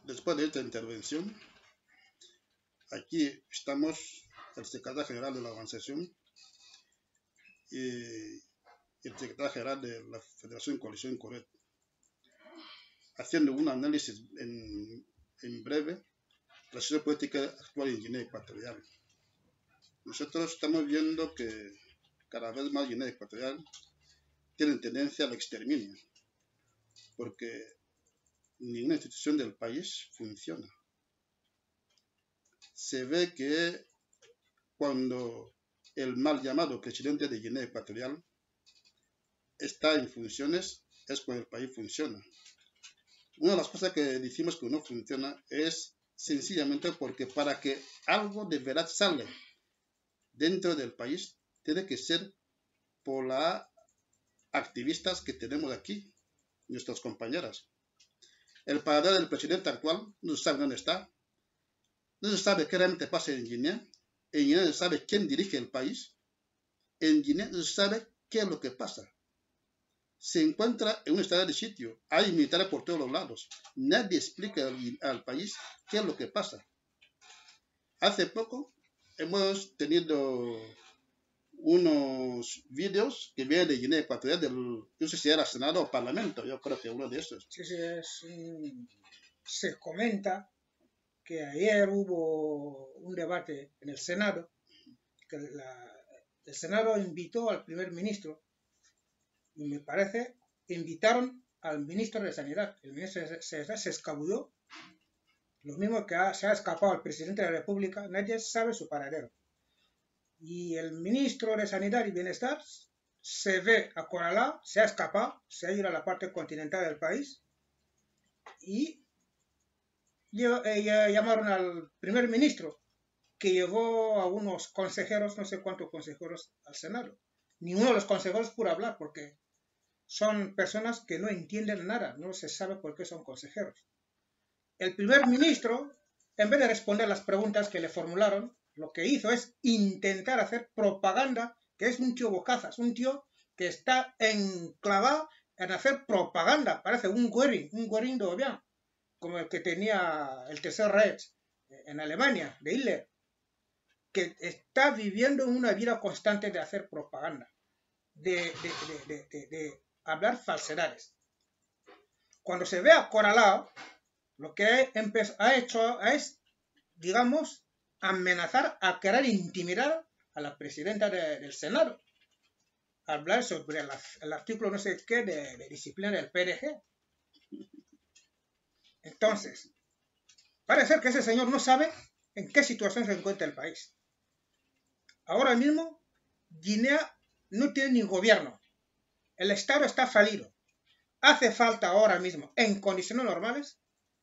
después de esta intervención, aquí estamos el secretario general de la organización y el secretario general de la Federación Coalición Coret, haciendo un análisis en breve de la situación política actual en Guinea Ecuatorial. Nosotros estamos viendo que cada vez más Guinea Ecuatorial tiene tendencia al exterminio, porque ninguna institución del país funciona. Se ve que cuando el mal llamado presidente de Guinea Ecuatorial está en funciones, es cuando el país funciona. Una de las cosas que decimos que no funciona es sencillamente porque para que algo de verdad salga dentro del país, tiene que ser por las activistas que tenemos aquí, nuestras compañeras. El paradero del presidente actual no se sabe dónde está, no se sabe qué realmente pasa en Guinea no se sabe quién dirige el país, en Guinea no se sabe qué es lo que pasa. Se encuentra en un estado de sitio, hay militares por todos los lados, nadie explica al país qué es lo que pasa. Hace poco hemos tenido unos vídeos que vienen de Guinea Ecuatorial, no sé si era Senado o Parlamento, yo creo que uno de esos. Sí, se comenta que ayer hubo un debate en el Senado, que el Senado invitó al primer ministro, y me parece que invitaron al ministro de Sanidad. El ministro de Sanidad se escabulló, lo mismo que se ha escapado al presidente de la República, nadie sabe su paradero. Y el ministro de Sanidad y Bienestar se ve acorralado, se ha escapado, se ha ido a la parte continental del país y llamaron al primer ministro, que llevó a unos consejeros, no sé cuántos consejeros, al Senado. Ninguno de los consejeros pudo hablar porque son personas que no entienden nada, no se sabe por qué son consejeros. El primer ministro, en vez de responder las preguntas que le formularon, lo que hizo es intentar hacer propaganda, que es un tío bocazas, un tío que está enclavado en hacer propaganda, parece un Göring de Obiang, como el que tenía el Tercer Reich en Alemania, de Hitler, que está viviendo una vida constante de hacer propaganda, de hablar falsedades. Cuando se ve acorralado, lo que ha hecho es, digamos, amenazar a querer intimidar a la presidenta del Senado, hablar sobre el artículo no sé qué de disciplina del PDG. Entonces, parece ser que ese señor no sabe en qué situación se encuentra el país. Ahora mismo, Guinea no tiene ni gobierno. El Estado está falido. Hace falta ahora mismo, en condiciones normales,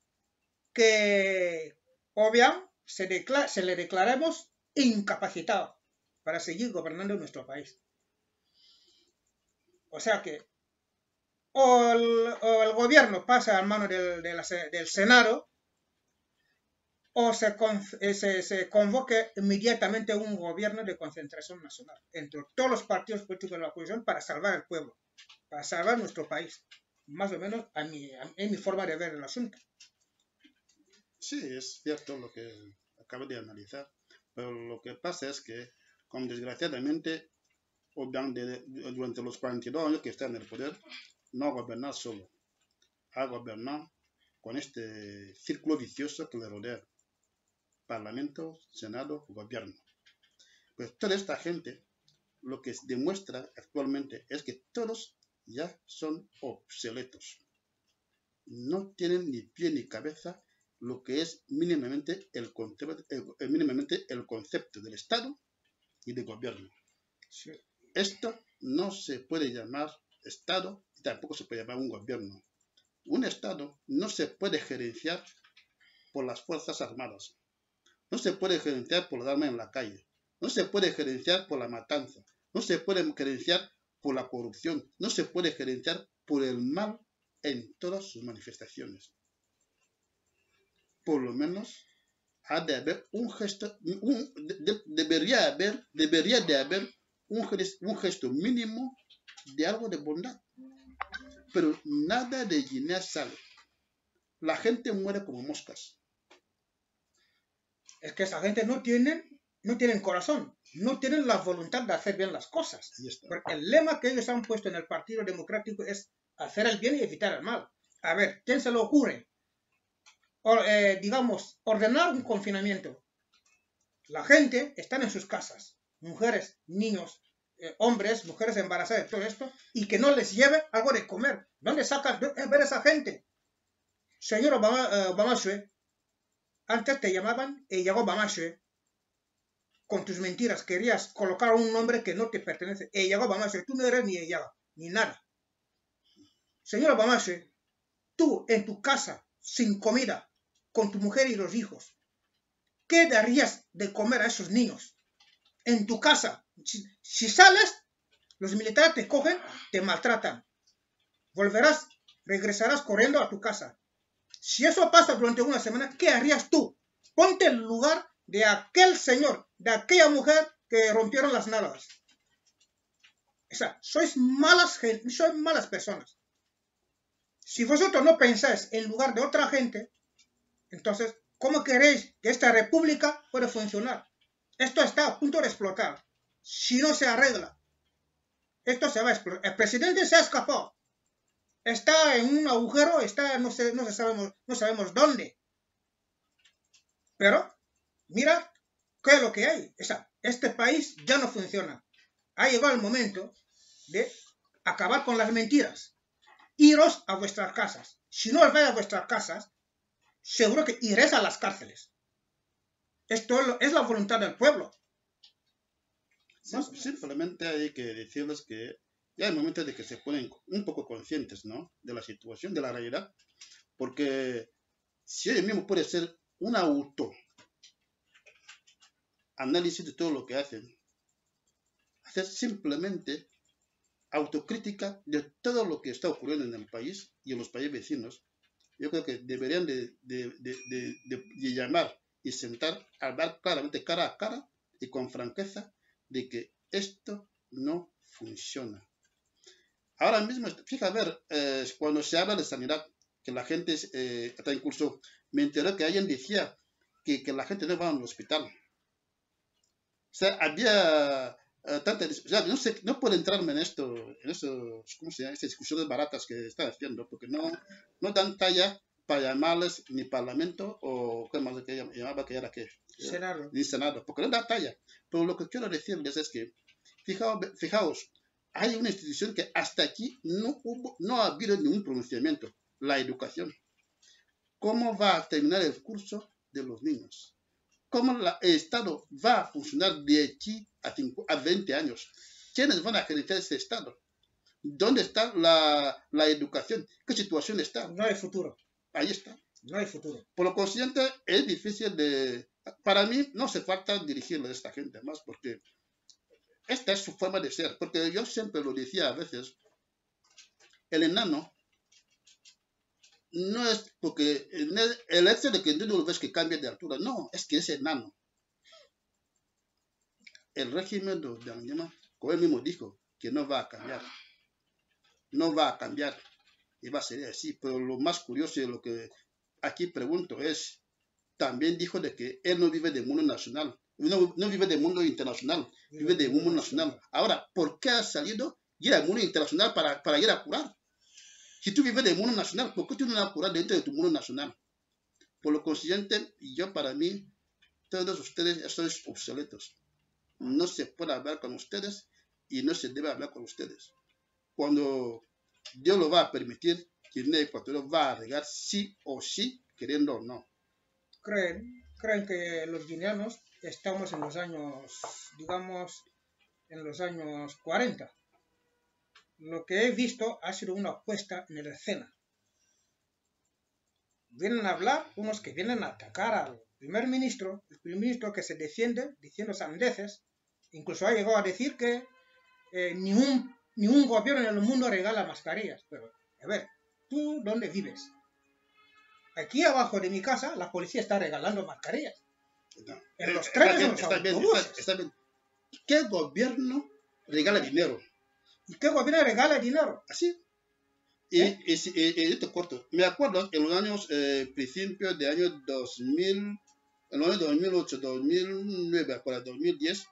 que Obiang se le declaremos incapacitado para seguir gobernando nuestro país. O sea que o el gobierno pasa a manos del Senado o se convoque inmediatamente un gobierno de concentración nacional entre todos los partidos políticos de la oposición para salvar al pueblo, para salvar nuestro país. Más o menos es mi forma de ver el asunto. Sí, es cierto lo que acabo de analizar, pero lo que pasa es que, como desgraciadamente, durante los 42 años que está en el poder, no ha gobernado solo, ha gobernado con este círculo vicioso que le rodea: Parlamento, Senado, Gobierno. Pues toda esta gente lo que demuestra actualmente es que todos ya son obsoletos. No tienen ni pie ni cabeza lo que es mínimamente el concepto del Estado y de gobierno. Sí. Esto no se puede llamar Estado y tampoco se puede llamar un gobierno. Un Estado no se puede gerenciar por las Fuerzas Armadas, no se puede gerenciar por las armas en la calle, no se puede gerenciar por la matanza, no se puede gerenciar por la corrupción, no se puede gerenciar por el mal en todas sus manifestaciones. Por lo menos ha de haber un gesto, debería de haber un gesto mínimo de algo de bondad. Pero nada de Guinea sale. la gente muere como moscas. Es que esa gente no tienen corazón, no tienen la voluntad de hacer bien las cosas. Ahí está. Porque el lema que ellos han puesto en el Partido Democrático es hacer el bien y evitar el mal. A ver, ¿quién se le ocurre? Digamos, ordenar un confinamiento. La gente está en sus casas, mujeres, niños, hombres, mujeres embarazadas, todo esto, y que no les lleve algo de comer. ¿Dónde sacan ver esa gente? Señor Obama, antes te llamaban y llegó Obama, con tus mentiras, querías colocar un nombre que no te pertenece. Y llegó Obama, tú no eres ni ella, ni nada. Señor Obama, tú en tu casa, sin comida, con tu mujer y los hijos, ¿qué darías de comer a esos niños? En tu casa, si sales, los militares te cogen, te maltratan. Regresarás corriendo a tu casa. Si eso pasa durante una semana, ¿qué harías tú? Ponte en el lugar de aquel señor, de aquella mujer que rompieron las nalgas. O sea, sois malas personas. Si vosotros no pensáis en lugar de otra gente, entonces, ¿cómo queréis que esta república pueda funcionar? Esto está a punto de explotar. Si no se arregla, esto se va a explotar. El presidente se ha escapado. Está en un agujero, no sabemos dónde. Pero, mira qué es lo que hay. O sea, este país ya no funciona. Ha llegado el momento de acabar con las mentiras. Iros a vuestras casas. Si no os vais a vuestras casas, seguro que iréis a las cárceles. Esto es la voluntad del pueblo. Simplemente hay que decirles que ya hay momentos de que se ponen un poco conscientes, ¿no?, de la situación, de la realidad, porque si ellos mismos pueden hacer un análisis de todo lo que hacen, hacer simplemente autocrítica de todo lo que está ocurriendo en el país y en los países vecinos, yo creo que deberían de llamar y sentar, hablar claramente cara a cara y con franqueza de que esto no funciona. Ahora mismo, fíjate, a ver, cuando se habla de sanidad, que la gente, hasta incluso me enteré que alguien decía que la gente no va al hospital. O sea, había tanta, o sea, no puedo entrarme en esto, ¿cómo se llama? Estas discusiones baratas que están haciendo, porque no dan talla para llamarles ni parlamento o qué más que llamaba que era que Senado. Ni senado, porque no da talla. Pero lo que quiero decirles es que, fijaos, hay una institución que hasta aquí no ha habido ningún pronunciamiento, la educación. ¿Cómo va a terminar el curso de los niños? ¿Cómo el Estado va a funcionar de aquí a 20 años? ¿Quiénes van a acreditar ese Estado? ¿Dónde está la educación? ¿Qué situación está? No hay futuro. Ahí está. No hay futuro. Por lo consiguiente, es difícil para mí, no hace falta dirigirle a esta gente más, porque esta es su forma de ser. Porque yo siempre lo decía a veces, el enano no es porque el hecho de que tú no lo ves que cambie de altura, no, es que es enano. El régimen de Anguima, como él mismo dijo, que no va a cambiar. No va a cambiar. Y va a ser así. Pero lo más curioso de lo que aquí pregunto es, también dijo de que él no vive del mundo nacional, no vive del mundo internacional, vive del mundo nacional. Ahora, ¿por qué ha salido ir al mundo internacional para ir a curar? Si tú vives del mundo nacional, ¿por qué tú no vas a curar dentro de tu mundo nacional? Por lo consiguiente, para mí, todos ustedes sois obsoletos. No se puede hablar con ustedes y no se debe hablar con ustedes. Cuando Dios lo va a permitir, Guinea Ecuatorial va a regar sí o sí, queriendo o no. Creen que los guineanos estamos en los años, digamos, en los años 40. Lo que he visto ha sido una puesta en la escena. Vienen a hablar unos que vienen a atacar al primer ministro, el primer ministro que se defiende diciendo sandeces, incluso ha llegado a decir que ni un gobierno en el mundo regala mascarillas. Pero, a ver, ¿tú dónde vives? Aquí abajo de mi casa la policía está regalando mascarillas. No. En los trenes, en los autobuses. Está bien. ¿Qué gobierno regala dinero? ¿Y qué gobierno regala dinero? Así. Y esto corto. Me acuerdo en los años, principios de año 2000, en los años 2008, 2009, para 2010,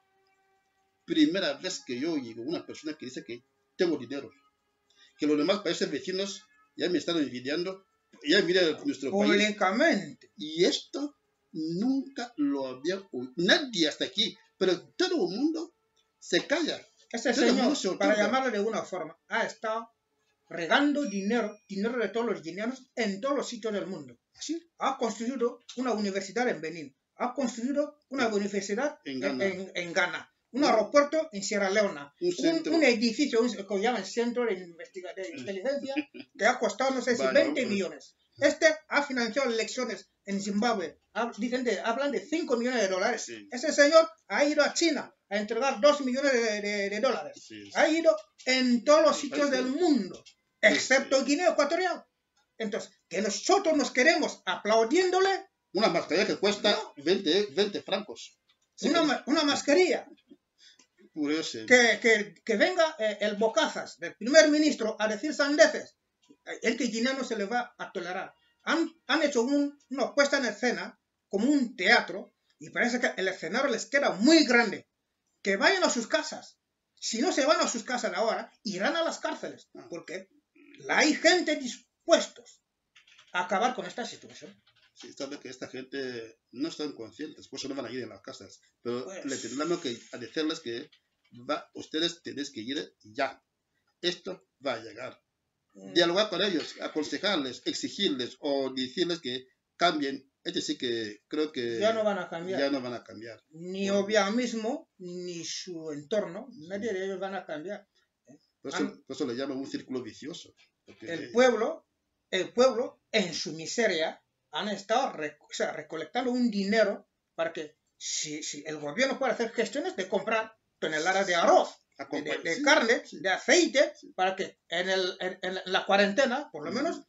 primera vez que yo oigo una persona que dice que tengo dinero, que los demás países vecinos ya me están envidiando, ya envidian nuestro país. Públicamente. Y esto nunca lo había oído. Nadie hasta aquí, pero todo el mundo se calla. Este Todo el mundo señor, se para otorga. llamarlo de alguna forma, ha estado regando dinero de todos los guineanos en todos los sitios del mundo. ¿Sí? Ha construido una universidad en Benín, ha construido una universidad En Ghana. en Ghana, un aeropuerto en Sierra Leona, un edificio que llaman Centro de Inteligencia, que ha costado, no sé si 20 millones. Este ha financiado elecciones en Zimbabue. Hablan de 5 millones de dólares. Sí. Ese señor ha ido a China a entregar 2 millones de dólares. Sí. Ha ido en todos los sitios del mundo, excepto Guinea Ecuatorial. Entonces, que nosotros nos queremos aplaudiéndole. Una mascarilla que cuesta 20 francos. Sí, una mascarilla. Curioso. Que venga el bocazas del primer ministro a decir sandeces. El que Guinea no se le va a tolerar. Han hecho una puesta en escena como un teatro y parece que el escenario les queda muy grande. Que vayan a sus casas. Si no se van a sus casas ahora, irán a las cárceles. Porque hay gente dispuestos a acabar con esta situación. Sí, sabe que esta gente no están conscientes, por eso no van a ir a las casas. Pero Pues, le tendremos que decirles que ustedes tenéis que ir ya. Esto va a llegar. Dialogar con ellos, aconsejarles, exigirles o decirles que cambien. Este sí que creo que ya no van a cambiar. Ya no van a cambiar. Ni Obiang mismo, ni su entorno, nadie de ellos van a cambiar. Por eso le llaman un círculo vicioso. El pueblo, en su miseria, han estado recolectando un dinero para que si el gobierno puede hacer gestiones de comprar toneladas de arroz, de carne, de aceite, para que en la cuarentena, por lo menos,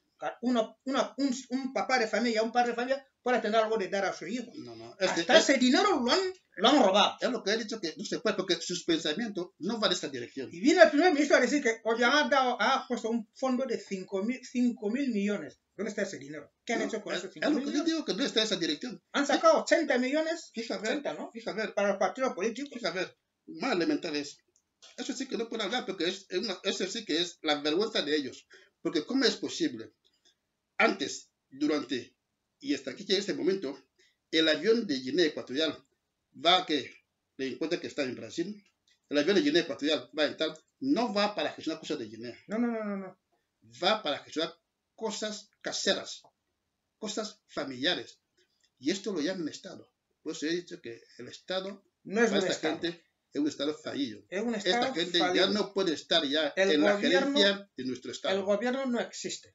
un papá de familia, un padre de familia, pueda tener algo de dar a su hijo. Hasta ese dinero lo han robado. Es lo que he dicho, que no se puede, porque sus pensamientos no van en esta dirección. Y viene el primer ministro a decir que ha puesto un fondo de 5.000 millones. ¿Dónde está ese dinero? ¿Qué han hecho con esos 5.000 millones? Es lo que yo digo, que no está en esa dirección. Han sacado 80 millones, ¿no? Fíjate, para los partidos políticos. Fíjate, más elemental es. Eso sí que no pueden hablar, porque eso sí que es la vergüenza de ellos. Porque ¿cómo es posible? Antes, durante y hasta aquí llega este momento, el avión de Guinea Ecuatorial va a que le encuentra que está en Brasil. El avión de Guinea Ecuatorial va en tal, no va para gestionar cosas de Guinea. No. Va para gestionar cosas caseras, cosas familiares. Y esto lo llaman Estado. Por eso he dicho que el Estado, no es para un esta Estado. Gente, es un Estado fallido. Es un Estado Esta gente fallido. ya no puede estar ya en la gerencia de nuestro Estado. El gobierno no existe.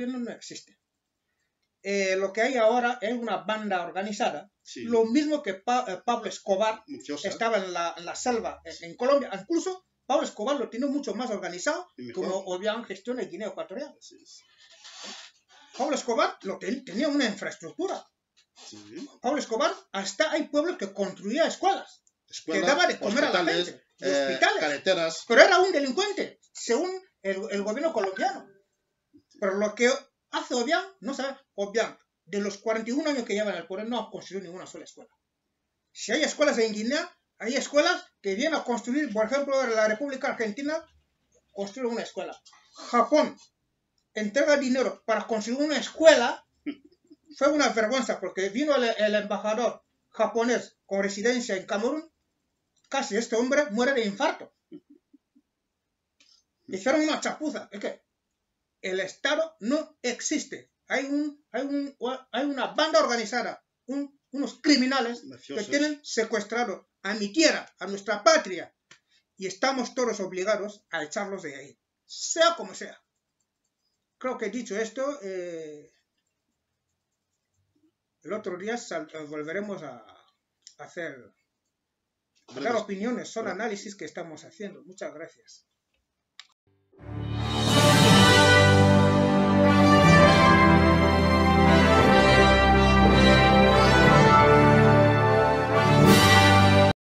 Lo que hay ahora es una banda organizada. Sí. Lo mismo que Pablo Escobar estaba en la selva en Colombia. Incluso Pablo Escobar lo tiene mucho más organizado como Obiang gestiona en Guinea Ecuatorial. Sí. Pablo Escobar tenía una infraestructura. Sí. Pablo Escobar, hasta hay pueblos que construía escuelas que daba de comer a la gente, hospitales, carreteras. Pero era un delincuente, según el gobierno colombiano. Pero lo que hace Obiang, no sabe, Obiang, de los 41 años que lleva en el poder, no ha construido ninguna sola escuela. Si hay escuelas en Guinea, hay escuelas que vienen a construir, por ejemplo, en la República Argentina, construye una escuela. Japón entrega dinero para construir una escuela. Fue una vergüenza porque vino el embajador japonés con residencia en Camerún. Casi este hombre muere de infarto. Hicieron una chapuza. Es que el Estado no existe. Hay una banda organizada, unos criminales mafiosos que tienen secuestrado a mi tierra, a nuestra patria. Y estamos todos obligados a echarlos de ahí. Sea como sea. Creo que dicho esto, el otro día volveremos a hacer opiniones. Son análisis que estamos haciendo. Muchas gracias.